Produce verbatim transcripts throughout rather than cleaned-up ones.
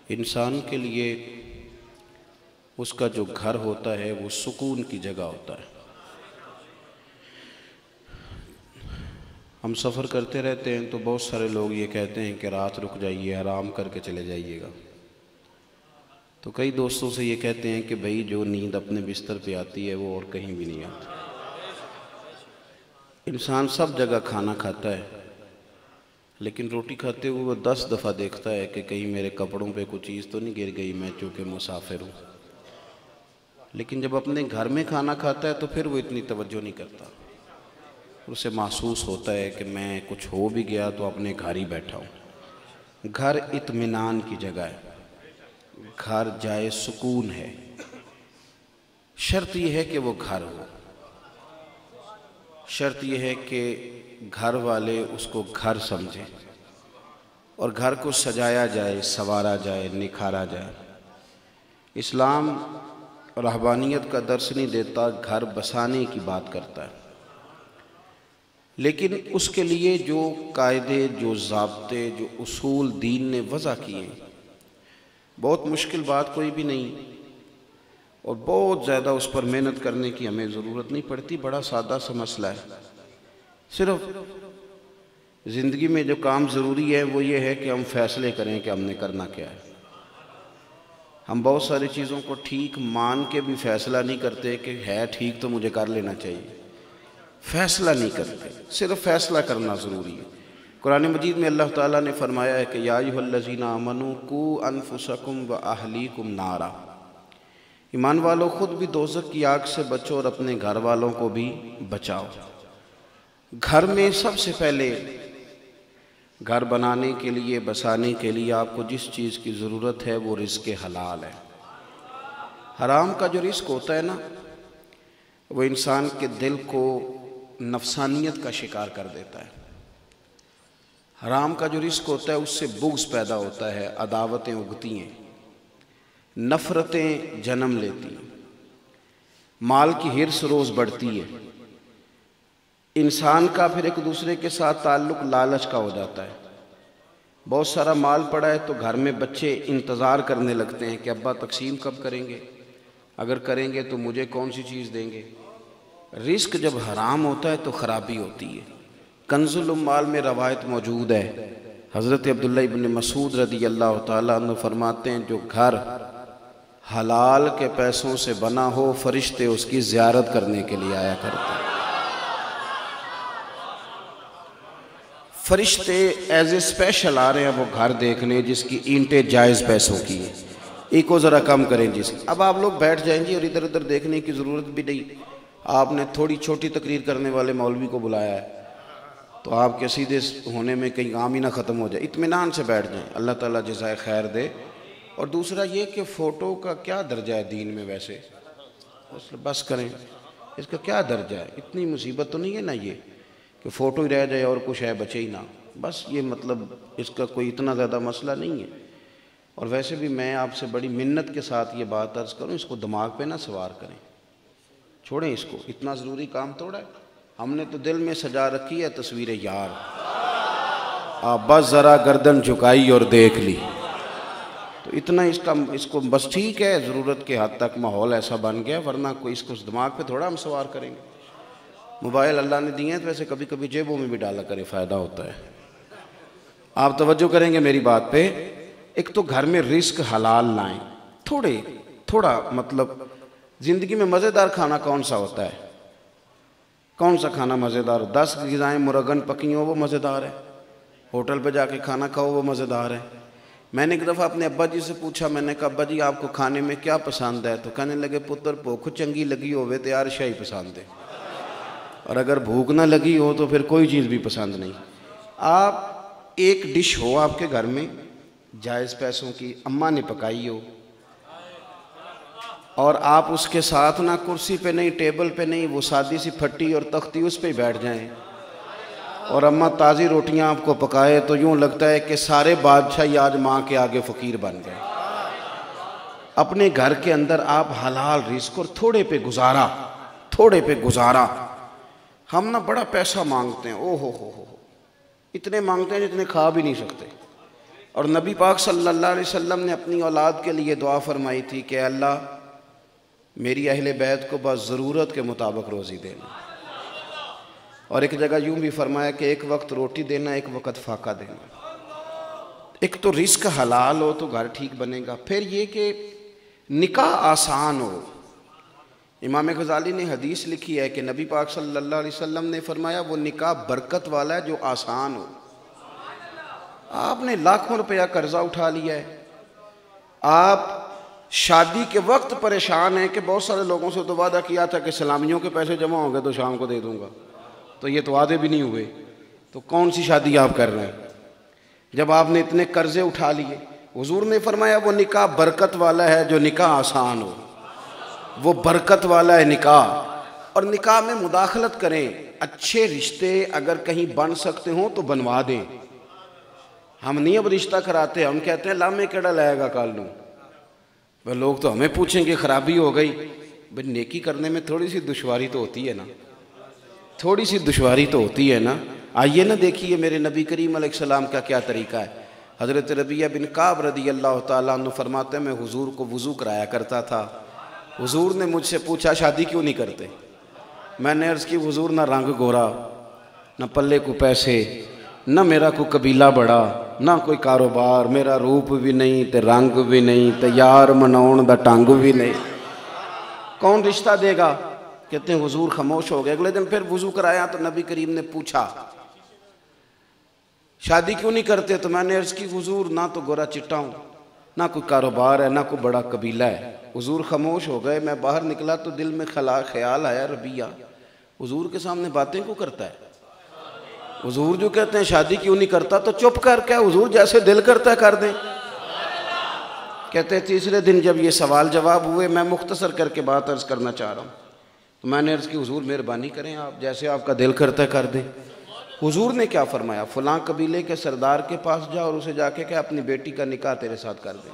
इंसान के लिए उसका जो घर होता है वो सुकून की जगह होता है। हम सफ़र करते रहते हैं तो बहुत सारे लोग ये कहते हैं कि रात रुक जाइए, आराम करके चले जाइएगा। तो कई दोस्तों से ये कहते हैं कि भाई जो नींद अपने बिस्तर पे आती है वो और कहीं भी नहीं आती। इंसान सब जगह खाना खाता है, लेकिन रोटी खाते हुए वो दस दफ़ा देखता है कि कहीं मेरे कपड़ों पे कुछ चीज़ तो नहीं गिर गई, मैं चूँकि मुसाफिर हूँ। लेकिन जब अपने घर में खाना खाता है तो फिर वो इतनी तवज्जो नहीं करता। उसे महसूस होता है कि मैं कुछ हो भी गया तो अपने घर ही बैठा हूँ। घर इत्मीनान की जगह है, घर जाए सुकून है। शर्त यह है कि वो घर हो, शर्त यह है कि घर वाले उसको घर समझें और घर को सजाया जाए, संवारा जाए, निखारा जाए। इस्लाम रहबानियत का दर्स नहीं देता, घर बसाने की बात करता है। लेकिन उसके लिए जो कायदे, जो ज़ाब्ते, जो उसूल दीन ने वज़ा किए, बहुत मुश्किल बात कोई भी नहीं और बहुत ज़्यादा उस पर मेहनत करने की हमें ज़रूरत नहीं पड़ती। बड़ा सादा सा मसला है। सिर्फ ज़िंदगी में जो काम ज़रूरी है वो ये है कि हम फैसले करें कि हमने करना क्या है। हम बहुत सारी चीज़ों को ठीक मान के भी फ़ैसला नहीं करते कि है ठीक तो मुझे कर लेना चाहिए। फ़ैसला नहीं करते, सिर्फ फ़ैसला करना ज़रूरी है। कुरान मजीद में अल्लाह ताला ने फरमाया है कि या अय्युहल्लज़ीना आमनू कू अनफुसकुम व अहलीकुम नारा। ईमान वालों, खुद भी दोज़ख की आग से बचो और अपने घर वालों को भी बचाओ। घर में सबसे पहले घर बनाने के लिए, बसाने के लिए आपको जिस चीज़ की ज़रूरत है वो रिज़्क़ हलाल है। हराम का जो रिज़्क़ होता है ना, वो इंसान के दिल को नफसानियत का शिकार कर देता है। हराम का जो रिज़्क़ होता है उससे बुग़्ज़ पैदा होता है, अदावतें उगती हैं, नफ़रतें जन्म लेती हैं, माल की हिर्स रोज़ बढ़ती है। इंसान का फिर एक दूसरे के साथ ताल्लुक़ लालच का हो जाता है। बहुत सारा माल पड़ा है तो घर में बच्चे इंतज़ार करने लगते हैं कि अब्बा तकसीम कब करेंगे, अगर करेंगे तो मुझे कौन सी चीज़ देंगे। रिस्क जब हराम होता है तो ख़राबी होती है। कंजुल उम्माल में रवायत मौजूद है, हज़रत अब्दुल्ला इब्न मसूद रज़ी अल्लाह ताला अन्हु फरमाते हैं, जो घर हलाल के पैसों से बना हो फरिश्ते उसकी ज़ियारत करने के लिए आया करते हैं। फरिश्ते एज ए स्पेशल आ रहे हैं वो घर देखने जिसकी ईंटें जायज़ पैसों की हैं। एक को ज़रा कम करें जिस। अब आप लोग बैठ जाएंगे और इधर उधर देखने की ज़रूरत भी नहीं। आपने थोड़ी छोटी तकरीर करने वाले मौलवी को बुलाया है तो आपके सीधे होने में कहीं काम ही ना ख़त्म हो जाए। इत्मीनान से बैठ जाएं, अल्लाह ताला जज़ाए खैर दे। और दूसरा ये कि फ़ोटो का क्या दर्जा है दीन में, वैसे बस करें, इसका क्या दर्जा है। इतनी मुसीबत तो नहीं है ना ये कि फ़ोटो ही रह जाए और कुछ है बचे ही ना, बस ये मतलब इसका कोई इतना ज़्यादा मसला नहीं है। और वैसे भी मैं आपसे बड़ी मिन्नत के साथ ये बात अर्ज़ करूँ, इसको दिमाग पे ना सवार करें, छोड़ें इसको। इतना ज़रूरी काम थोड़ा है। हमने तो दिल में सजा रखी है तस्वीर यार, आप बस ज़रा गर्दन झुकाई और देख ली तो इतना इसका इसको बस ठीक है, ज़रूरत के हद तक माहौल ऐसा बन गया, वरना कोई इसको दिमाग पे थोड़ा हम सवार करेंगे। मोबाइल अल्लाह ने दिए हैं तो वैसे कभी कभी जेबों में भी डाला करें, फ़ायदा होता है। आप तवज्जो करेंगे मेरी बात पे। एक तो घर में रिस्क हलाल लाएं, थोड़े थोड़ा मतलब ज़िंदगी में मज़ेदार खाना कौन सा होता है, कौन सा खाना मज़ेदार हो। दस ग़िज़ाएँ मुरगन पकी हो वो मज़ेदार है, होटल पे जाके खाना खाओ वो मज़ेदार है। मैंने एक दफ़ा अपने अब्बा जी से पूछा, मैंने कहा अब्बा जी आपको खाने में क्या पसंद है, तो कहने लगे पुत्र भूख चंगी लगी होवे तो यार शाही पसंद है, और अगर भूख ना लगी हो तो फिर कोई चीज़ भी पसंद नहीं। आप एक डिश हो आपके घर में जायज़ पैसों की, अम्मा ने पकाई हो, और आप उसके साथ ना कुर्सी पे नहीं, टेबल पे नहीं, वो सादी सी फट्टी और तख्ती उस पर बैठ जाएं और अम्मा ताज़ी रोटियां आपको पकाए, तो यूँ लगता है कि सारे बादशाह आज माँ के आगे फ़कीर बन गए। अपने घर के अंदर आप हलाल रिज़्क़ और थोड़े पे गुजारा, थोड़े पे गुजारा। हम ना बड़ा पैसा मांगते हैं, ओ हो हो हो इतने मांगते हैं जितने खा भी नहीं सकते। और नबी पाक सल्लल्लाहु अलैहि वसल्लम ने अपनी औलाद के लिए दुआ फरमाई थी कि अल्लाह मेरी अहले बैत को बस ज़रूरत के मुताबिक रोज़ी देना, और एक जगह यूँ भी फरमाया कि एक वक्त रोटी देना, एक वक्त फाका देना। एक तो रिस्क हलाल हो तो घर ठीक बनेगा, फिर ये कि निकाह आसान हो। इमाम गज़ाली ने हदीस लिखी है कि नबी पाक सल्लल्लाहु अलैहि वसल्लम ने फरमाया वो निकाह बरकत वाला है जो आसान हो। आपने लाखों रुपया कर्जा उठा लिया है, आप शादी के वक्त परेशान हैं कि बहुत सारे लोगों से तो वादा किया था कि सलामियों के पैसे जमा होंगे तो शाम को दे दूंगा, तो ये तो वादे भी नहीं हुए, तो कौन सी शादी आप कर रहे हैं जब आपने इतने कर्जे उठा लिए। हुजूर ने फरमाया वो निकाह बरकत वाला है जो निकाह आसान हो, वो बरकत वाला है निकाह। और निकाह में मुदाखलत करें, अच्छे रिश्ते अगर कहीं बन सकते हों तो बनवा दें। हम नहीं अब रिश्ता कराते, हम कहते हैं लामे केड़ा लाएगा काल नू, वह लोग तो हमें पूछेंगे खराबी हो गई। भाई नेकी करने में थोड़ी सी दुश्वारी तो होती है ना, थोड़ी सी दुश्वारी तो होती है ना। आइए ना देखिए मेरे नबी करीम अलैहिस्सलाम का क्या तरीका है। हज़रत रबिया बिन काब रदी अल्लाह ताला अन्हु फरमाते मैं हुजूर को वज़ू कराया करता था। हुजूर ने मुझसे पूछा शादी क्यों नहीं करते। मैंने अर्ज़ की हुजूर ना रंग गोरा, ना पल्ले को पैसे, ना मेरा कोई कबीला बड़ा, ना कोई कारोबार, मेरा रूप भी नहीं ते रंग भी नहीं ते यार मनाउण दा ढंग भी नहीं, कौन रिश्ता देगा। कहते हैं हुजूर खामोश हो गए। अगले दिन फिर वज़ू कराया तो नबी करीम ने पूछा शादी क्यों नहीं करते। तो मैंने अर्ज़ की हुजूर ना तो गोरा चिट्टा हूँ, ना कोई कारोबार है, ना कोई बड़ा कबीला है। हुजूर खामोश हो गए। मैं बाहर निकला तो दिल में खला ख्याल आया रबिया हुजूर के सामने बातें क्यों करता है। हुजूर जो कहते हैं शादी क्यों नहीं करता तो चुप कर, क्या हुजूर जैसे दिल करता है कर दें। कहते हैं तीसरे दिन जब ये सवाल जवाब हुए, मैं मुख्तसर करके बात अर्ज़ करना चाह रहा हूँ, तो मैंने अर्ज़ की हुजूर मेहरबानी करें, आप जैसे आपका दिल करता है कर दें। हुजूर ने क्या फरमाया, फ़लाँ कबीले के सरदार के पास जा और उसे जाके क्या अपनी बेटी का निकाह तेरे साथ कर दें।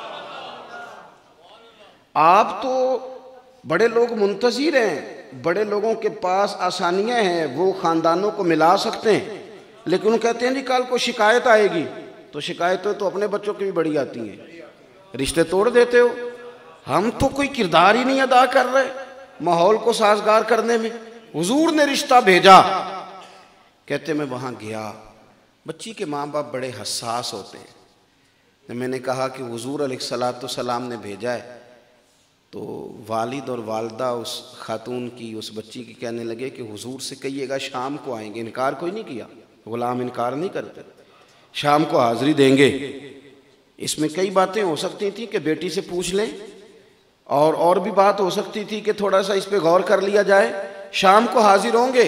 आप तो बड़े लोग मुंतज़िर हैं, बड़े लोगों के पास आसानियां हैं, वो ख़ानदानों को मिला सकते हैं, लेकिन वो कहते हैं जी कल को शिकायत आएगी। तो शिकायतें तो अपने बच्चों की भी बड़ी आती हैं, रिश्ते तोड़ देते हो। हम तो कोई किरदार ही नहीं अदा कर रहे माहौल को साजगार करने में। हुजूर ने रिश्ता भेजा, कहते मैं वहाँ गया। बच्ची के माँ बाप बड़े हसास होते हैं। तो मैंने कहा कि हुजूर अलैहिस्सलातु सलाम ने भेजा है, तो वालिद और वालदा उस खातून की, उस बच्ची की कहने लगे कि हुजूर से कहिएगा शाम को आएंगे। इनकार कोई नहीं किया, गुलाम इनकार नहीं करते, शाम को हाज़िरी देंगे। इसमें कई बातें हो सकती थी कि बेटी से पूछ लें, और और भी बात हो सकती थी कि थोड़ा सा इस पे गौर कर लिया जाए। शाम को हाजिर होंगे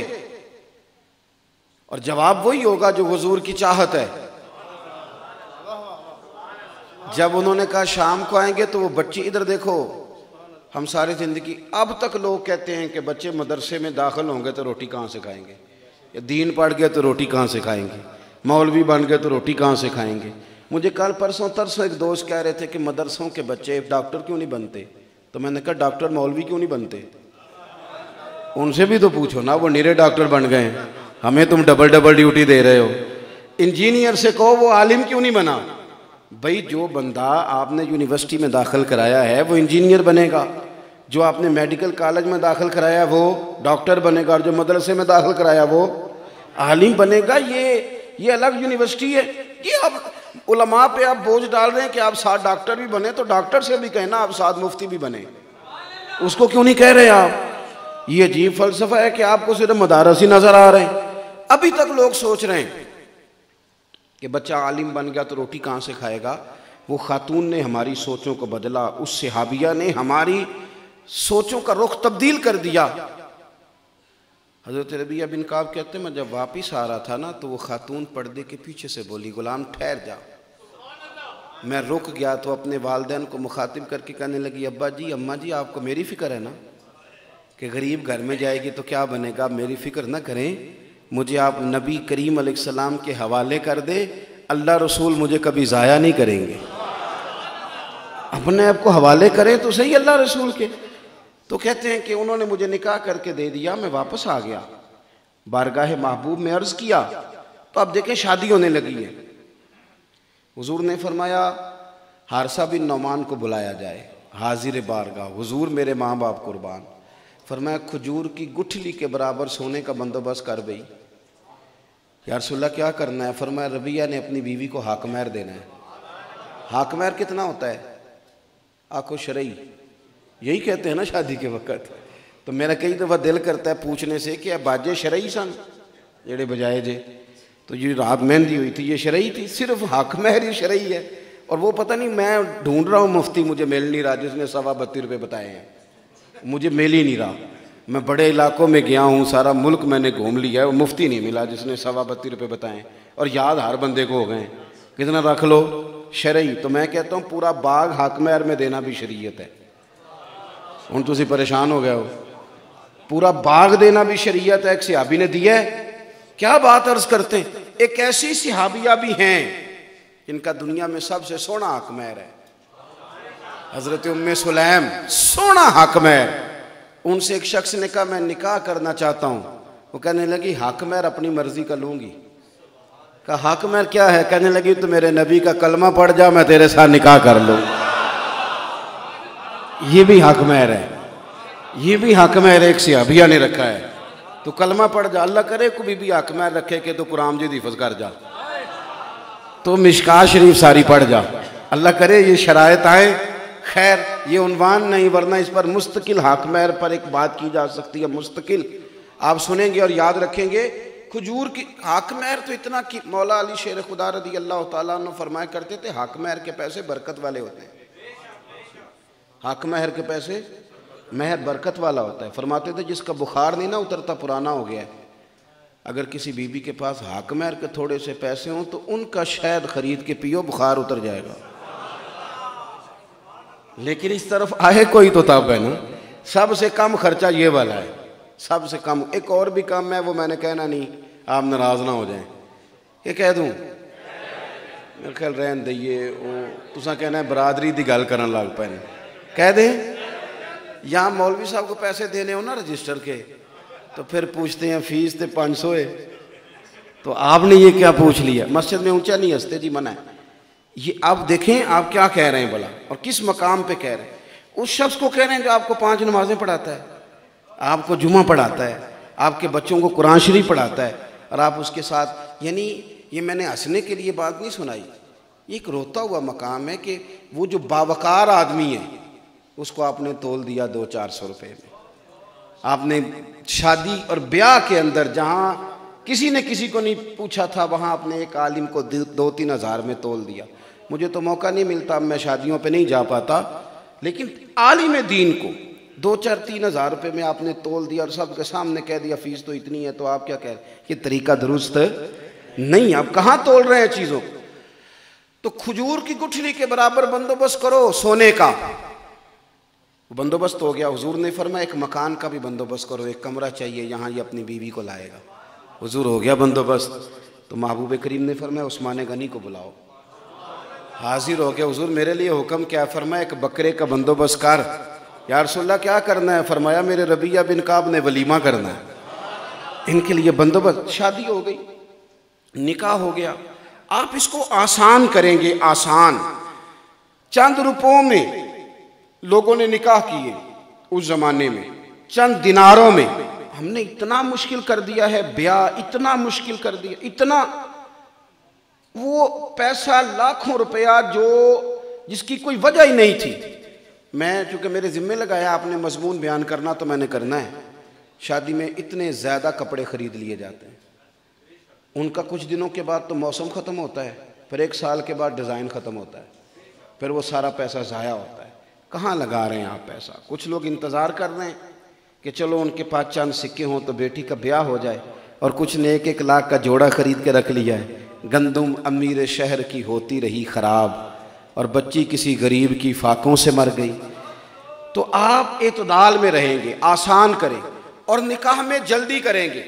और जवाब वही होगा जो हुजूर की चाहत है। जब उन्होंने कहा शाम को आएंगे तो वो बच्ची, इधर देखो, हम सारी ज़िंदगी अब तक लोग कहते हैं कि बच्चे मदरसे में दाखिल होंगे तो रोटी कहाँ से खाएंगे, या दीन पढ़ गए तो रोटी कहाँ से खाएंगे, मौलवी बन गए तो रोटी कहाँ से खाएंगे। मुझे कल परसों तरसों एक दोस्त कह रहे थे कि मदरसों के बच्चे डॉक्टर क्यों नहीं बनते। तो मैंने कहा डॉक्टर मौलवी क्यों नहीं बनते, उनसे भी तो पूछो ना, वो निरे डॉक्टर बन गए, हमें तुम डबल डबल ड्यूटी दे रहे हो। इंजीनियर से कहो वो आलिम क्यों नहीं बना। भाई जो बंदा आपने यूनिवर्सिटी में दाखिल कराया है वो इंजीनियर बनेगा, जो आपने मेडिकल कॉलेज में दाखिल कराया वो डॉक्टर बनेगा, और जो मदरसे में दाखिल कराया वो आलिम बनेगा। ये ये अलग यूनिवर्सिटी है। ये अब उलमा पे आप बोझ डाल रहे हैं कि आप साथ डॉक्टर भी बने, तो डॉक्टर से भी कहना आप साथ मुफ्ती भी बने, उसको क्यों नहीं कह रहे आप। ये अजीब फलसफा है कि आपको सिर्फ मदारस ही नजर आ रहे हैं। अभी तक लोग सोच रहे हैं कि बच्चा आलिम बन गया तो रोटी कहाँ से खाएगा। वो खातून ने हमारी सोचों को बदला, उस सहाबिया ने हमारी सोचों का रुख तब्दील कर दिया। हज़रत रबिया बिन काब कहते मैं जब वापस आ रहा था ना, तो वो खातून पर्दे के पीछे से बोली गुलाम ठहर जा। मैं रुक गया तो अपने वालिदैन को मुखातिब करके कहने लगी अब्बा जी अम्मा जी आपको मेरी फ़िक्र है ना कि गरीब घर में जाएगी तो क्या बनेगा। मेरी फ़िक्र ना करें, मुझे आप नबी करीम अलैहिस्सलाम के हवाले कर दे, अल्लाह रसूल मुझे कभी ज़ाया नहीं करेंगे। अपने आप को हवाले करें तो सही अल्लाह रसूल के। तो कहते हैं कि उन्होंने मुझे निकाह करके दे दिया, मैं वापस आ गया बारगाह महबूब में अर्ज़ किया, तो अब देखें शादी होने लगी है। हुजूर ने फरमाया हारसा बिन नौमान को बुलाया जाए, हाजिर बारगाह, हुजूर मेरे माँ बाप कुर्बान। फरमाया खजूर की गुठली के बराबर सोने का बंदोबस्त कर गई। या रसूलल्लाह क्या करना है? फरमाया रबिया ने अपनी बीवी को हक महर देना है। हक महर कितना होता है? आखो शरई, यही कहते हैं ना शादी के वक़्त। तो मेरा कई दफ़ा दिल करता है पूछने से कि बाजे शरई सन जेड़े बजाए जे, तो ये रात मेहंदी हुई थी ये शरई थी? सिर्फ हक महर ही शरई है। और वो पता नहीं, मैं ढूंढ रहा हूँ मुफ्ती, मुझे मिल नहीं रहा जिसने सवा बत्तीस रुपये बताए हैं, मुझे मिल ही नहीं रहा। मैं बड़े इलाकों में गया हूँ, सारा मुल्क मैंने घूम लिया है, वो मुफ्ती नहीं मिला जिसने सवा बत्तीस रुपये बताए। और याद हर बंदे को हो गए, कितना रख लो शरई। तो मैं कहता हूँ पूरा बाग हक महर में देना भी शरीयत है। हुण तुसीं परेशान हो गए हो, पूरा बाग देना भी शरीयत है। एक सिहाबी ने दिया है, क्या बात अर्ज करते हैं। एक ऐसी सिहाबिया भी हैं जिनका दुनिया में सबसे सोना हक महर है, हजरत उम्मे सुलैम, सोना हक महर। उनसे एक शख्स ने कहा मैं निकाह करना चाहता हूँ। वो कहने लगी हक महर अपनी मर्जी का लूंगी। कहा हक महर क्या है? कहने लगी तो मेरे नबी का कलमा पढ़ जा, मैं तेरे साथ निकाह कर लूँ। ये भी हक महर है, ये भी हक महर एक सिहाबिया ने रखा है। तो कलमा पढ़ जा, अल्लाह करे कोई भी हक महर रखे के तो कुरान जी हिफज कर जा, तो मिशकात शरीफ सारी पढ़ जा, अल्लाह करे ये शरायत आए। खैर ये उन्वान नहीं, वरना इस पर मुस्तकिल हक महर पर एक बात की जा सकती है, मुस्तकिल आप सुनेंगे और याद रखेंगे। खजूर की हक महर तो इतना कि मौला अली शेर खुदा रदी अल्लाह तआला अन्हु फरमाया करते थे हक महर के पैसे बरकत वाले होते हैं। हक महर के पैसे महर बरकत वाला होता है। फरमाते थे जिसका बुखार नहीं ना उतरता, पुराना हो गया है, अगर किसी बीबी के पास हक महर के थोड़े से पैसे हों तो उनका शहद खरीद के पियो, बुखार उतर जाएगा। लेकिन इस तरफ आए कोई तो तब है ना, सबसे कम खर्चा ये वाला है, सबसे कम। एक और भी काम है, वो मैंने कहना नहीं, आप नाराज ना हो जाएं। ये कह दूं? मेरे ख्याल रहन दइए, वो तुसा कहना है बरादरी दी गल करन लग पे, कह दें। यहाँ मौलवी साहब को पैसे देने हो ना रजिस्टर के, तो फिर पूछते हैं फीस तो पाँच सौ है, तो आपने ये क्या पूछ लिया? मस्जिद में ऊंचा नहीं हंसते जी, मना है ये। आप देखें आप क्या कह रहे हैं भला, और किस मकाम पे कह रहे हैं। उस शख्स को कह रहे हैं जो आपको पांच नमाजें पढ़ाता है, आपको जुमा पढ़ाता है, आपके बच्चों को कुरान शरीफ पढ़ाता है, और आप उसके साथ, यानी ये मैंने हंसने के लिए बात नहीं सुनाई, ये एक रोता हुआ मकाम है कि वो जो बावकार आदमी है उसको आपने तोल दिया दो चार सौ रुपये में। आपने शादी और ब्याह के अंदर जहाँ किसी ने किसी को नहीं पूछा था, वहाँ आपने एक आलिम को दो तीन हज़ार में तोल दिया। मुझे तो मौका नहीं मिलता, मैं शादियों पे नहीं जा पाता, लेकिन आलिम दीन को दो चार तीन हज़ार रुपये में आपने तोल दिया और सबके सामने कह दिया फीस तो इतनी है। तो आप क्या कह रहे हैं? ये तरीका दुरुस्त नहीं। आप कहाँ तोल रहे हैं चीज़ों को? तो खजूर की गुठली के बराबर बंदोबस्त करो सोने का, बंदोबस्त हो गया। हुजूर ने फरमाया एक मकान का भी बंदोबस्त करो, एक कमरा चाहिए, यहाँ ये अपनी बीवी को लाएगा। हुजूर हो गया बंदोबस्त। तो महबूब करीम ने फरमाया उस्मान गनी को बुलाओ। हाजिर हो गया। हुजूर मेरे लिए हुक्म क्या? फरमाया एक बकरे का बंदोबस्त कर। या रसूलल्लाह क्या करना है? फरमाया मेरे रबिया बिन काब ने वलीमा करना है, इनके लिए बंदोबस्त। शादी हो गई, निकाह हो गया। आप इसको आसान करेंगे, आसान, चंद रुपयों में लोगों ने निकाह किए उस जमाने में, चंद दिनारों में। हमने इतना मुश्किल कर दिया है ब्याह, इतना मुश्किल कर दिया, इतना, वो पैसा लाखों रुपया जो जिसकी कोई वजह ही नहीं थी। मैं चूंकि मेरे जिम्मे लगाया आपने मजमून बयान करना, तो मैंने करना है। शादी में इतने ज़्यादा कपड़े खरीद लिए जाते हैं, उनका कुछ दिनों के बाद तो मौसम ख़त्म होता है, फिर एक साल के बाद डिज़ाइन ख़त्म होता है, फिर वो सारा पैसा ज़ाया होता है। कहाँ लगा रहे हैं आप पैसा? कुछ लोग इंतज़ार कर रहे हैं कि चलो उनके पास चंद सिक्के हों तो बेटी का ब्याह हो जाए, और कुछ ने एक एक लाख का जोड़ा खरीद के रख लिया है। गंदुम अमीर शहर की होती रही ख़राब, और बच्ची किसी गरीब की फाकों से मर गई। तो आप एतदाल में रहेंगे, आसान करें, और निकाह में जल्दी करेंगे।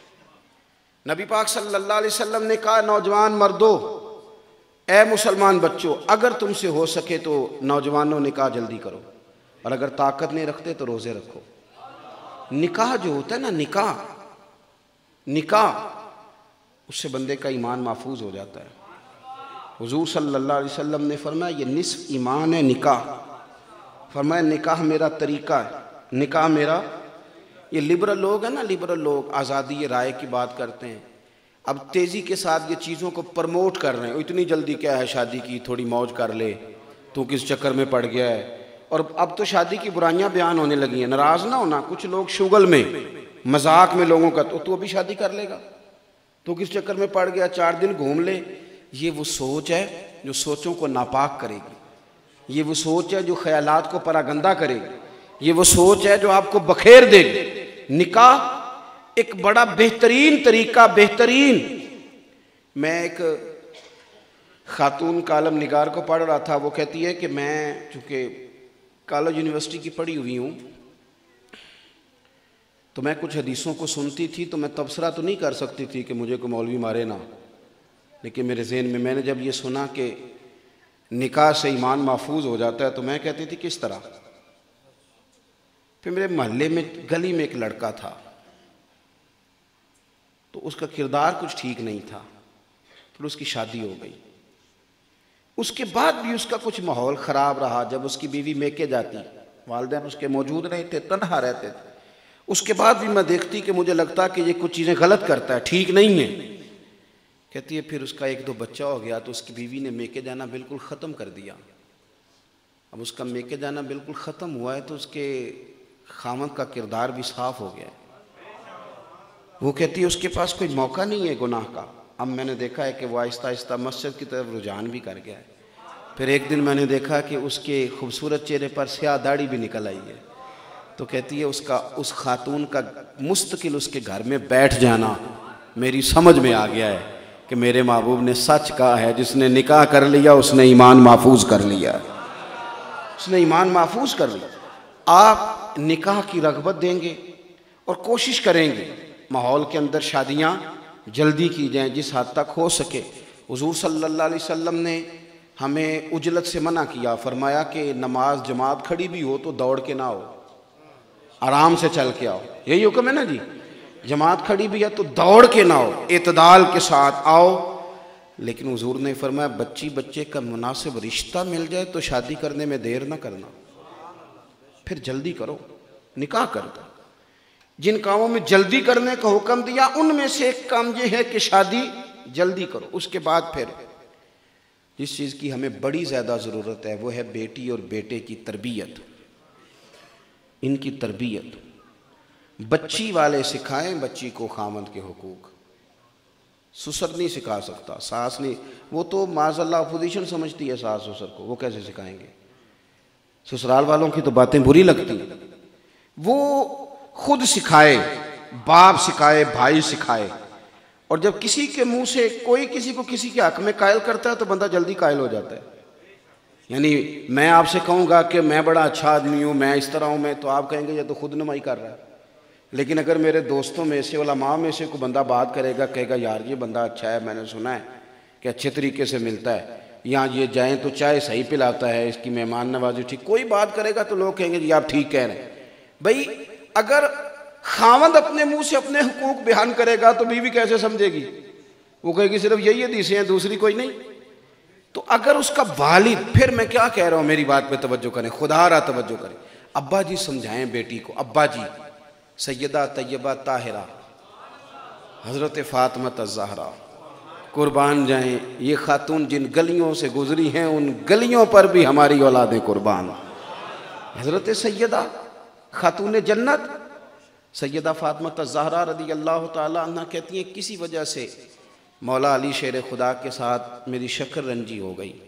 नबी पाक सल्लल्लाहु अलैहि वसल्लम ने कहा नौजवान मर्दों, ए मुसलमान बच्चों, अगर तुमसे हो सके तो नौजवानों निकाह जल्दी करो, और अगर ताकत नहीं रखते तो रोज़े रखो। निकाह जो होता है ना, निकाह निकाह उससे बंदे का ईमान महफूज हो जाता है। हुजूर सल्लल्लाहु अलैहि वसल्लम ने फरमाया ये निस्फ ईमान है निकाह। फरमाया निकाह मेरा तरीका है, निकाह मेरा। ये लिबरल लोग हैं ना, लिबरल लोग आज़ादी राय की बात करते हैं, अब तेज़ी के साथ ये चीज़ों को प्रमोट कर रहे हैं। इतनी जल्दी क्या है शादी की, थोड़ी मौज कर ले, तू किस चक्कर में पड़ गया है। और अब तो शादी की बुराइयां बयान होने लगी हैं। नाराज़ ना होना, कुछ लोग शुगल में मजाक में लोगों का, तो तू अभी शादी कर लेगा, तू किस चक्कर में पड़ गया, चार दिन घूम ले। ये वो सोच है जो सोचों को नापाक करेगी, ये वो सोच है जो ख्यालात को परागंदा करेगी, ये वो सोच है जो आपको बखेर देगी। निकाह एक बड़ा बेहतरीन तरीका, बेहतरीन। मैं एक खातून कालम निगार को पढ़ रहा था, वो कहती है कि मैं चूँकि कॉलेज यूनिवर्सिटी की पढ़ी हुई हूँ, तो मैं कुछ हदीसों को सुनती थी, तो मैं तबसरा तो नहीं कर सकती थी कि मुझे को मौलवी मारे ना, लेकिन मेरे जहन में मैंने जब ये सुना कि निकाह से ईमान महफूज हो जाता है, तो मैं कहती थी किस तरह। फिर मेरे मोहल्ले में गली में एक लड़का था, तो उसका किरदार कुछ ठीक नहीं था, फिर उसकी शादी हो गई। उसके बाद भी उसका कुछ माहौल ख़राब रहा। जब उसकी बीवी मेके जाती, वालिदैन उसके मौजूद नहीं थे, तन्हा रहते थे, उसके बाद भी मैं देखती कि मुझे लगता कि ये कुछ चीज़ें गलत करता है, ठीक नहीं है। कहती है फिर उसका एक दो बच्चा हो गया, तो उसकी बीवी ने मेके जाना बिल्कुल ख़त्म कर दिया। अब उसका मेके जाना बिल्कुल ख़त्म हुआ है, तो उसके खामद का किरदार भी साफ़ हो गया। वो कहती है उसके पास कोई मौका नहीं है गुनाह का। अब मैंने देखा है कि वो आहिस्ता आहिस्ता मस्जिद की तरफ रुझान भी कर गया है। फिर एक दिन मैंने देखा कि उसके खूबसूरत चेहरे पर स्याह दाढ़ी भी निकल आई है। तो कहती है उसका उस खातून का मुस्तकिल उसके घर में बैठ जाना मेरी समझ में आ गया है कि मेरे महबूब ने सच कहा है, जिसने निकाह कर लिया उसने ईमान महफूज कर लिया, उसने ईमान महफूज कर लिया। आप निकाह की रग़बत देंगे और कोशिश करेंगे माहौल के अंदर शादियाँ जल्दी की जाएं जिस हद तक हो सके। हुजूर सल्लल्लाहु अलैहि वसल्लम ने हमें उजलत से मना किया, फरमाया कि नमाज जमात खड़ी भी हो तो दौड़ के ना हो, आराम से चल के आओ। यही हुक्म है ना जी, जमात खड़ी भी है तो दौड़ के ना हो, एतदाल के साथ आओ। लेकिन हुजूर ने फरमाया बच्ची बच्चे का मुनासिब रिश्ता मिल जाए तो शादी करने में देर ना करना, फिर जल्दी करो, निकाह कर दो। जिन कामों में जल्दी करने का हुक्म दिया उनमें से एक काम यह है कि शादी जल्दी करो। उसके बाद फिर जिस चीज़ की हमें बड़ी ज़्यादा ज़रूरत है वो है बेटी और बेटे की तरबियत, इनकी तरबियत। बच्ची वाले सिखाएं बच्ची को खामद के हुकूक, ससुर नहीं सिखा सकता, सास नहीं, वो तो माज़अल्लाह अपोजिशन समझती है सास ससुर को, वो कैसे सिखाएंगे। ससुराल वालों की तो बातें बुरी लगती, वो खुद सिखाए, बाप सिखाए, भाई सिखाए। और जब किसी के मुंह से कोई किसी को किसी के हक में कायल करता है तो बंदा जल्दी कायल हो जाता है। यानी मैं आपसे कहूँगा कि मैं बड़ा अच्छा आदमी हूँ, मैं इस तरह हूँ, मैं, तो आप कहेंगे ये तो खुद नुमाई कर रहा है। लेकिन अगर मेरे दोस्तों में से, उलमा में से कोई बंदा बात करेगा, कहेगा यार ये बंदा अच्छा है, मैंने सुना है कि अच्छे तरीके से मिलता है, यहाँ ये जाएँ तो चाय सही पिलाता है, इसकी मेहमान नवाजी ठीक, कोई बात करेगा तो लोग कहेंगे जी आप ठीक कह रहे हैं। भाई अगर खावंद अपने मुंह से अपने हुकूक बयान करेगा तो बीवी कैसे समझेगी, वो कहेगी सिर्फ यही हदीसें हैं, दूसरी कोई नहीं। तो अगर उसका वालिद, फिर मैं क्या कह रहा हूँ मेरी बात पे तवज्जो करें, खुदा रहा तवज्जो करें। अब्बा जी समझाएं बेटी को, अब्बा जी सैयदा तैयबा ताहिरा हज़रत फ़ातिमा ज़हरा कुर्बान जाएं, ये खातून जिन गलियों से गुजरी हैं उन गलियों पर भी हमारी औलादें कुर्बान। हज़रत सैयदा खातून जन्नत सैयदा फ़ातिमा ज़हरा रज़ी अल्लाह तआला अन्हा कहती हैं किसी वजह से मौला अली शेर खुदा के साथ मेरी शक्र रंजी हो गई,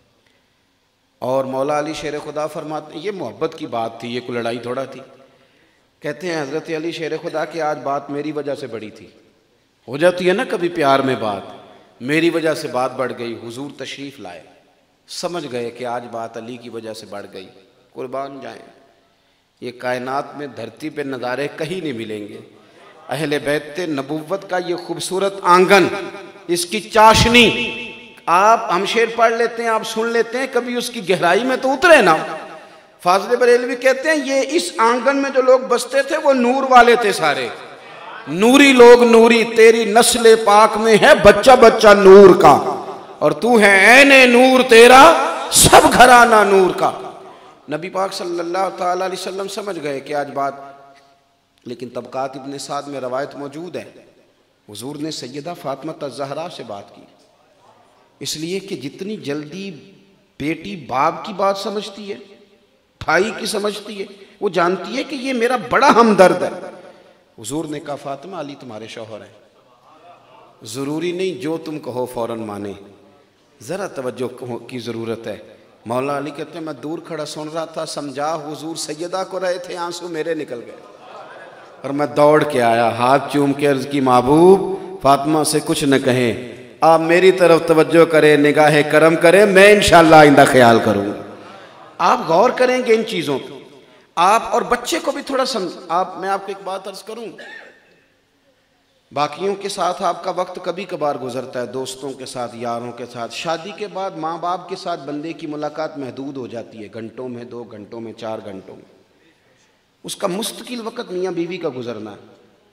और मौला अली शेर खुदा फरमाते, ये मोहब्बत की बात थी, ये कोई लड़ाई थोड़ा थी। कहते हैं हज़रत अली शेर खुदा की आज बात मेरी वजह से बढ़ी थी, हो जाती है ना कभी प्यार में बात, मेरी वजह से बात बढ़ गई। हुजूर तशरीफ़ लाए, समझ गए कि आज बात अली की वजह से बढ़ गई, कुर्बान जाएं। ये कायनात में धरती पे नज़ारे कहीं नहीं मिलेंगे। अहले बैत नबुव्वत का ये खूबसूरत आंगन, इसकी चाशनी, आप हम शेर पढ़ लेते हैं, आप सुन लेते हैं, कभी उसकी गहराई में तो उतरे ना। फाज़िल बरेलवी कहते हैं ये इस आंगन में जो लोग बसते थे वो नूर वाले थे, सारे नूरी लोग, नूरी तेरी नस्ल पाक में है बच्चा बच्चा नूर का। और तू है ऐने नूर तेरा सब घराना नूर का। नबी पाक सल्लल्लाहु ताला अलैहि वसल्लम समझ गए कि आज बात, लेकिन तबकात इब्ने साद में रवायत मौजूद है, हुजूर ने सैयदा फातिमा ज़हरा से बात की, इसलिए कि जितनी जल्दी बेटी बाप की बात समझती है, भाई की समझती है, वो जानती है कि ये मेरा बड़ा हमदर्द है। हुजूर ने कहा फातिमा अली तुम्हारे शौहर हैं, ज़रूरी नहीं जो तुम कहो फ़ौरन माने, ज़रा तवज्जो की ज़रूरत है। मौला अली कहते हैं मैं दूर खड़ा सुन रहा था, समझा हुजूर सैयदा को रहे थे, आंसू मेरे निकल गए और मैं दौड़ के आया, हाथ चूम के अर्ज़ की महबूब फातिमा से कुछ न कहें, आप मेरी तरफ तवज्जो करें, निगाह करम करें, मैं इंशाअल्लाह आइंदा ख्याल करूँगा। आप गौर करेंगे इन चीज़ों पर, आप और बच्चे को भी थोड़ा समझ। आप मैं आपको एक बात अर्ज़ करूँ, बाकियों के साथ आपका वक्त कभी कभार गुजरता है, दोस्तों के साथ, यारों के साथ। शादी के बाद माँ बाप के साथ बंदे की मुलाकात महदूद हो जाती है, घंटों में, दो घंटों में, चार घंटों में। उसका मुस्तकिल वक्त मियाँ बीवी का गुजरना है।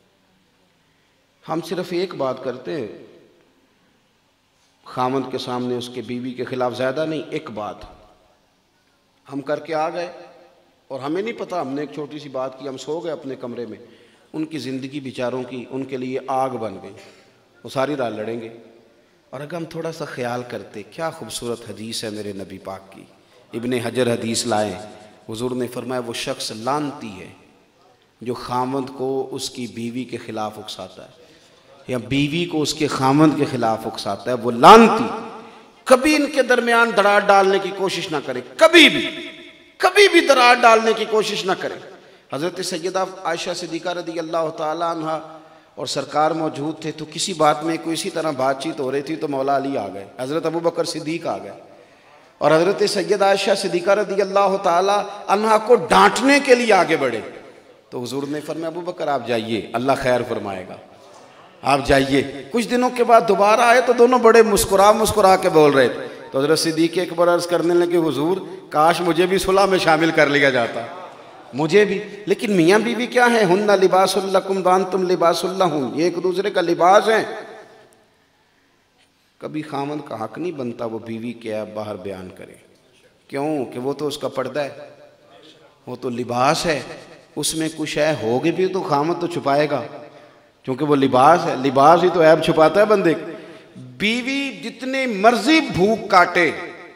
हम सिर्फ एक बात करते हैं, खामद के सामने उसके बीवी के खिलाफ, ज़्यादा नहीं, एक बात हम करके आ गए और हमें नहीं पता, हमने एक छोटी सी बात की, हम सो गए अपने कमरे में, उनकी ज़िंदगी बेचारों की उनके लिए आग बन गई, वो सारी रात लड़ेंगे। और अगर हम थोड़ा सा ख्याल करते, क्या खूबसूरत हदीस है मेरे नबी पाक की, इब्ने हजर हदीस लाए, हुजूर ने फरमाया वो शख्स लानती है जो खामद को उसकी बीवी के ख़िलाफ़ उकसाता है, या बीवी को उसके खामद के ख़िलाफ़ उकसाता है, वो लानती। कभी इनके दरमियान दरार डालने की कोशिश ना करें, कभी भी कभी भी दरार डालने की कोशिश ना करें। हज़रत सैयदा आयशा सिद्दीक़ा रज़ी अल्लाह ताला अन्हा और सरकार मौजूद थे, तो किसी बात में कोई इसी तरह बातचीत हो रही थी तो मौला अली आ गए, हज़रत अबू बकर सिद्दीक़ आ गए और हज़रत सैयदा आयशा सिद्दीक़ा रज़ी अल्लाह ताला अन्हा को डांटने के लिए आगे बढ़े। तो हुजूर ने फरमाया अबू बकर आप जाइए, अल्लाह खैर फरमाएगा, आप जाइए। कुछ दिनों के बाद दोबारा आए तो दोनों बड़े मुस्कुरा मुस्कुरा के बोल रहे थे। तो हज़रत सिद्दीक़ एक बार अर्ज़ करने लगे हुजूर काश मुझे भी सुलह में शामिल कर लिया जाता, मुझे भी। लेकिन मियाँ बीवी क्या है, हुन्ना लिबासुल लकुम व अंतुम लिबासुल लहुम, ये एक दूसरे का लिबास है। कभी खामद का हक नहीं बनता वो बीवी के बाहर बयान करे, क्यों कि वो तो उसका पर्दा है, वो तो लिबास है, उसमें कुछ है होगे भी तो खामद तो छुपाएगा, क्योंकि वो लिबास है, लिबास ही तो ऐब छुपाता है बंदे। बीवी जितने मर्जी भूख काटे,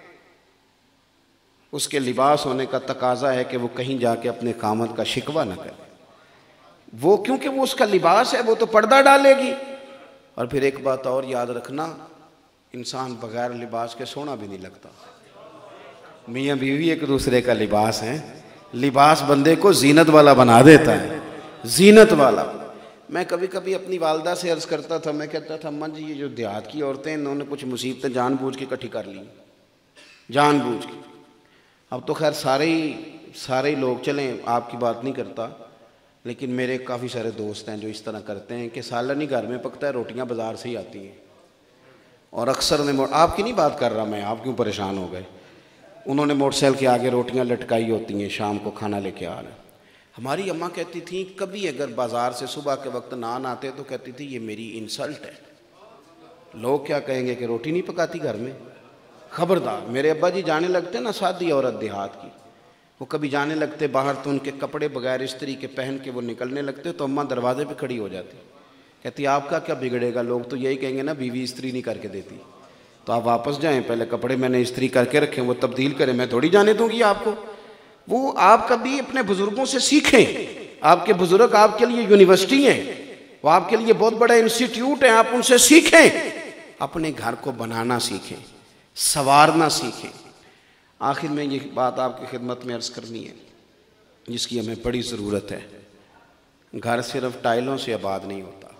उसके लिबास होने का तकाजा है कि वो कहीं जाके अपने खामद का शिकवा न करे, वो क्योंकि वो उसका लिबास है, वो तो पर्दा डालेगी। और फिर एक बात और याद रखना, इंसान बगैर लिबास के सोना भी नहीं लगता। मियाँ बीवी एक दूसरे का लिबास है, लिबास बंदे को जीनत वाला बना देता है, जीनत वाला। मैं कभी कभी अपनी वालदा से अर्ज़ करता था, मैं कहता था अम्मा जी ये जो देहात की औरतें इन्होंने कुछ मुसीबतें जानबूझ के इकट्ठी कर ली, जानबूझ के। अब तो खैर सारे ही सारे ही लोग चलें, आपकी बात नहीं करता, लेकिन मेरे काफ़ी सारे दोस्त हैं जो इस तरह करते हैं कि सालन ही घर में पकता है, रोटियां बाज़ार से ही आती हैं। और अक्सर ने, आपकी नहीं बात कर रहा मैं, आप क्यों परेशान हो गए, उन्होंने मोटरसाइकिल के आगे रोटियां लटकाई होती हैं, शाम को खाना लेके आ रहे। हमारी अम्मा कहती थी कभी अगर बाज़ार से सुबह के वक्त नान आते तो कहती थी ये मेरी इंसल्ट है, लोग क्या कहेंगे कि रोटी नहीं पकाती घर में, खबरदार। मेरे अब्बा जी जाने लगते ना, सादी औरत देहात की, वो कभी जाने लगते बाहर तो उनके कपड़े बगैर इस्त्री के पहन के वो निकलने लगते, तो अम्मा दरवाजे पे खड़ी हो जाती, कहती आपका क्या बिगड़ेगा, लोग तो यही कहेंगे ना बीवी इस्त्री नहीं करके देती, तो आप वापस जाएं, पहले कपड़े मैंने इस्त्री करके रखे वो तब्दील करें, मैं थोड़ी जाने दूंगी आपको। वो आप कभी अपने बुजुर्गों से सीखें, आपके बुजुर्ग आपके लिए यूनिवर्सिटी हैं, वो आपके लिए बहुत बड़ा इंस्टीट्यूट है, आप उनसे सीखें, अपने घर को बनाना सीखें, संवारना सीखें। आखिर में ये बात आपकी खिदमत में अर्ज़ करनी है जिसकी हमें बड़ी ज़रूरत है। घर सिर्फ टाइलों से आबाद नहीं होता,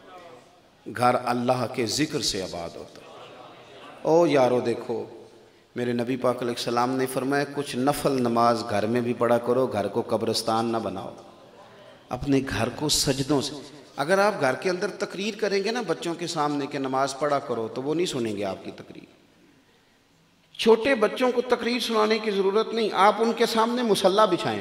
घर अल्लाह के ज़िक्र से आबाद होता है। ओ यारो देखो, मेरे नबी पाक अलैहिस्सलाम ने फरमाया कुछ नफल नमाज घर में भी पढ़ा करो, घर को कब्रिस्तान ना बनाओ, अपने घर को सजदों से। अगर आप घर के अंदर तकरीर करेंगे ना बच्चों के सामने कि नमाज पढ़ा करो, तो वो नहीं सुनेंगे आपकी तकरीर। छोटे बच्चों को तकरीर सुनाने की ज़रूरत नहीं, आप उनके सामने मुसल्ला बिछाएं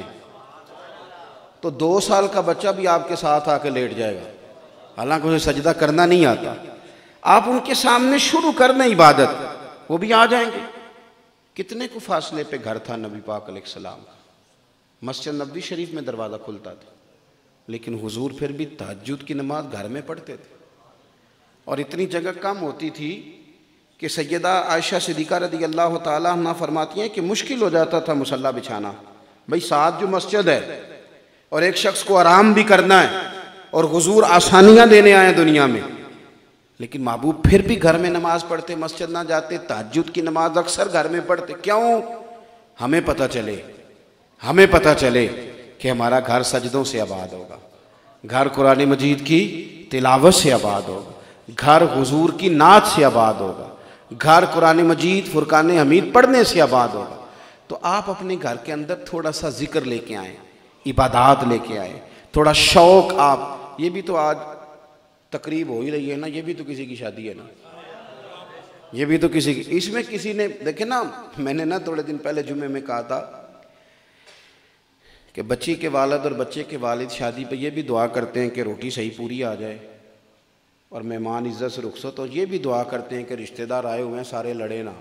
तो दो साल का बच्चा भी आपके साथ आके लेट जाएगा, हालांकि उसे सजदा करना नहीं आता। आप उनके सामने शुरू कर दें इबादत, वो भी आ जाएंगे। कितने को फासले पे घर था नबी पाक अलैहिस्सलाम का, मस्जिद नबवी शरीफ में दरवाज़ा खुलता था, लेकिन हुजूर फिर भी तहज्जुद की नमाज घर में पढ़ते थे। और इतनी जगह कम होती थी कि सैयदा आयशा सिद्दीक़ा रज़ी अल्लाह ताला अन्हा फरमाती हैं कि मुश्किल हो जाता था मुसल्ला बिछाना। भाई साथ जो मस्जिद है और एक शख्स को आराम भी करना है और हुजूर आसानियाँ देने आए दुनिया में, लेकिन महबूब फिर भी घर में नमाज पढ़ते, मस्जिद ना जाते। तहज्जुद की नमाज अक्सर घर में पढ़ते। क्यों? हमें पता चले हमें पता चले कि हमारा घर सजदों से आबाद होगा, घर कुरान मजीद की तिलावत से आबाद होगा, घर हुजूर की नात से आबाद होगा, घर कुरान मजीद फुरकान हमीद पढ़ने से आबाद होगा। तो आप अपने घर के अंदर थोड़ा सा जिक्र लेके आए, इबादत लेके आए, थोड़ा शौक। आप ये भी तो आज तकरीब हो ही रही है ना, ये भी तो किसी की शादी है ना, ये भी तो किसी की। इसमें किसी ने देखे ना, मैंने ना थोड़े दिन पहले जुमे में कहा था कि बच्ची के वालिद और बच्चे के वालिद शादी पे ये भी दुआ करते हैं कि रोटी सही पूरी आ जाए और मेहमान इज्जत से रुखसत हो। ये भी दुआ करते हैं कि रिश्तेदार आए हुए हैं सारे लड़े ना,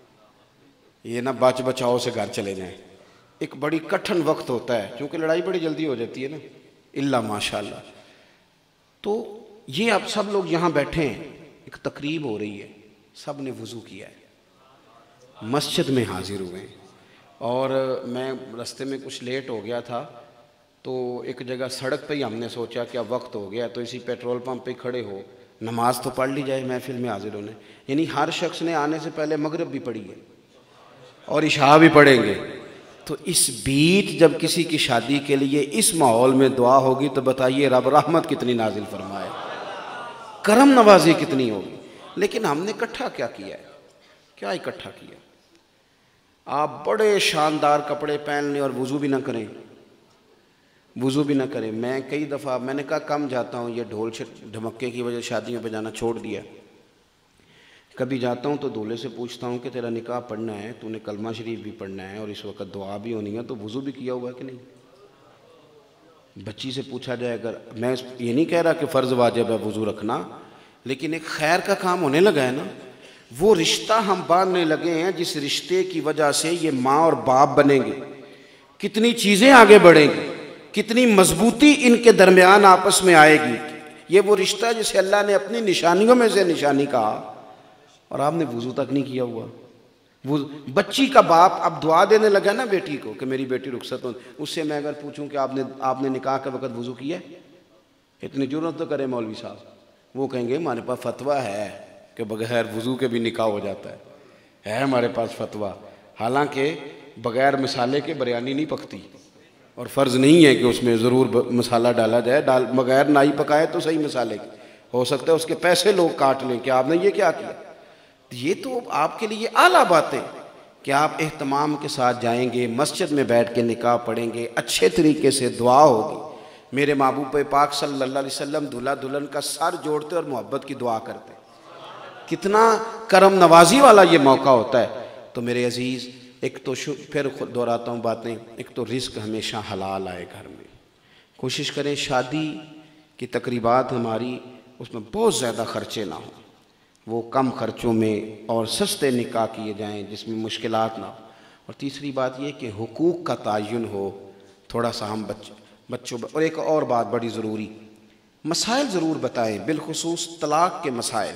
ये ना बच बचाओ से घर चले जाएं। एक बड़ी कठिन वक्त होता है क्योंकि लड़ाई बड़ी जल्दी हो जाती है ना, इल्ला माशाल्लाह। तो ये आप सब लोग यहाँ बैठे हैं, एक तकरीब हो रही है, सब ने वज़ू किया है, मस्जिद में हाजिर हुए हैं। और मैं रास्ते में कुछ लेट हो गया था, तो एक जगह सड़क पे ही हमने सोचा कि अब वक्त हो गया तो इसी पेट्रोल पंप पे खड़े हो नमाज तो पढ़ ली जाए महफिल में हाजिर होने। यानी हर शख्स ने आने से पहले मगरिब भी पढ़ी है और इशा भी पढ़ेंगे। तो इस बीच जब किसी की शादी के लिए इस माहौल में दुआ होगी तो बताइए रब रहमत कितनी नाजिल फरमाए, करम नवाजी कितनी होगी। लेकिन हमने इकट्ठा क्या किया है? क्या इकट्ठा किया? आप बड़े शानदार कपड़े पहन लें और वज़ू भी ना करें, वज़ू भी ना करें। मैं कई दफ़ा मैंने कहा कम जाता हूँ, ये ढोल ढमक्के की वजह शादियों पे जाना छोड़ दिया। कभी जाता हूँ तो दूल्हे से पूछता हूँ कि तेरा निकाह पढ़ना है, तूने कलमा शरीफ भी पढ़ना है और इस वक्त दुआ भी होनी है, तो वज़ू भी किया हुआ है कि नहीं? बच्ची से पूछा जाए। अगर मैं ये नहीं कह रहा कि फ़र्ज़ वाजिब है वज़ू रखना, लेकिन एक खैर का काम होने लगा है ना, वो रिश्ता हम बांधने लगे हैं जिस रिश्ते की वजह से ये माँ और बाप बनेंगे, कितनी चीज़ें आगे बढ़ेंगी, कितनी मजबूती इनके दरमियान आपस में आएगी। ये वो रिश्ता जिसे अल्लाह ने अपनी निशानियों में से निशानी कहा और आपने वज़ू तक नहीं किया हुआ। वो बच्ची का बाप अब दुआ देने लगा ना बेटी को कि मेरी बेटी रुखसत हो, उससे मैं अगर पूछूं कि आपने आपने निकाह के वक़्त वज़ू किया, इतनी जुर्रत तो करे मौलवी साहब, वो कहेंगे हमारे पास फतवा है कि बगैर वज़ू के भी निकाह हो जाता है, है हमारे पास फतवा। हालांकि बगैर मसाले के बिरयानी नहीं पकती और फ़र्ज़ नहीं है कि उसमें ज़रूर मसाला डाला जाए, डाल बगैर नाई पकाए तो सही मसाले की, हो सकता है उसके पैसे लोग काट लें कि आपने ये क्या किया। ये तो आपके लिए आला बात है कि आप एहतमाम के साथ जाएंगे, मस्जिद में बैठ के निकाह पढ़ेंगे, अच्छे तरीके से दुआ होगी। मेरे महबूब पाक सल्लल्लाहु अलैहि वसल्लम दूल्हा दुल्हन का सर जोड़ते और मोहब्बत की दुआ करते। कितना करम नवाजी वाला ये मौका होता है। तो मेरे अजीज़, एक तो फिर खुद दोहराता हूँ बातें, एक तो रिस्क हमेशा हलाल आए घर में। कोशिश करें शादी की तकरीबात हमारी उसमें बहुत ज़्यादा ख़र्चे ना हों, वो कम खर्चों में और सस्ते निकाह किए जाएं जिसमें मुश्किलात ना हो। और तीसरी बात ये कि हुकूक का तयन हो, थोड़ा सा हम बच्चों बच्चों और एक और बात बड़ी ज़रूरी, मसाइल ज़रूर बताएं, बिलखुसूस तलाक़ के मसाइल।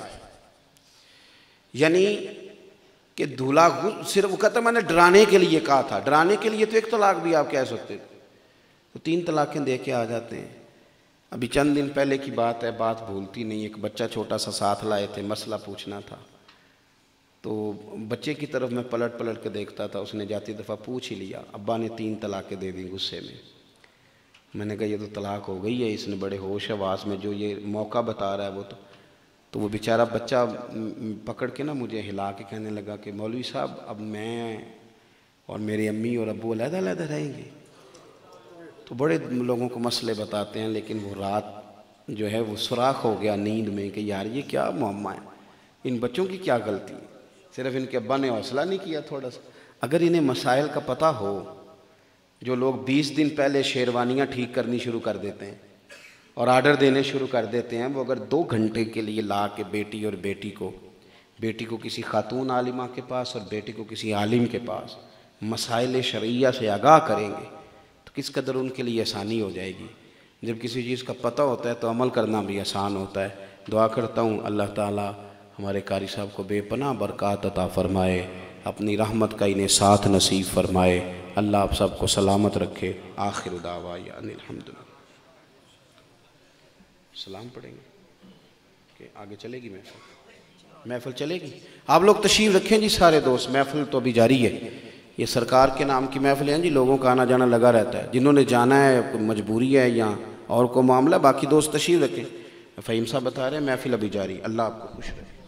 यानी कि दूल्हा सिर्फ वो कहता मैंने डराने के लिए कहा था, डराने के लिए तो एक तलाक़ भी आप कह सकते थे, तो तीन तलाक़ें दे के आ जाते हैं। अभी चंद दिन पहले की बात है, बात भूलती नहीं। एक बच्चा छोटा सा साथ लाए थे, मसला पूछना था, तो बच्चे की तरफ मैं पलट पलट के देखता था, उसने जाती दफ़ा पूछ ही लिया, अब्बा ने तीन तलाक़ें दे दी गुस्से में। मैंने कहा ये तो तलाक़ हो गई है। इसने बड़े होश हवास में जो ये मौका बता रहा है वो तो तो वो बेचारा बच्चा पकड़ के ना मुझे हिला के कहने लगा कि मौलवी साहब अब मैं और मेरी अम्मी और अब्बू अलग-अलग रहेंगे। तो बड़े लोगों को मसले बताते हैं, लेकिन वो रात जो है वो सुराख हो गया नींद में कि यार ये क्या मुअम्मा है, इन बच्चों की क्या गलती है, सिर्फ इनके अब्बा ने हौसला नहीं किया थोड़ा सा। अगर इन्हें मसाइल का पता हो, जो लोग बीस दिन पहले शेरवानियाँ ठीक करनी शुरू कर देते हैं और आर्डर देने शुरू कर देते हैं, वो अगर दो घंटे के लिए ला के बेटी और बेटी को बेटी को किसी खातून आलिमा के पास और बेटी को किसी आलिम के पास मसाइल शरइया से आगाह करेंगे तो किस कदर उनके लिए आसानी हो जाएगी। जब किसी चीज़ का पता होता है तो अमल करना भी आसान होता है। दुआ करता हूँ अल्लाह ताला हमारे कारी साहब को बेपनाह बरक़ात अता फ़रमाए, अपनी रहमत का इन्हें साथ नसीब फ़रमाए। अल्लाह आप सबको सलामत रखे। आखिर दावा अनिल हम्दुलिल्लाह। सलाम पढ़ेंगे कि आगे चलेगी महफिल? महफिल चलेगी। आप लोग तशरीफ़ रखें जी सारे दोस्त, महफिल तो अभी जारी है। ये सरकार के नाम की महफिल है जी, लोगों का आना जाना लगा रहता है। जिन्होंने जाना है मजबूरी है या और को मामला, बाकी दोस्त तशरीफ़ रखें। फ़हीम साहब बता रहे हैं महफिल अभी जारी। अल्लाह आपको खुश रखे।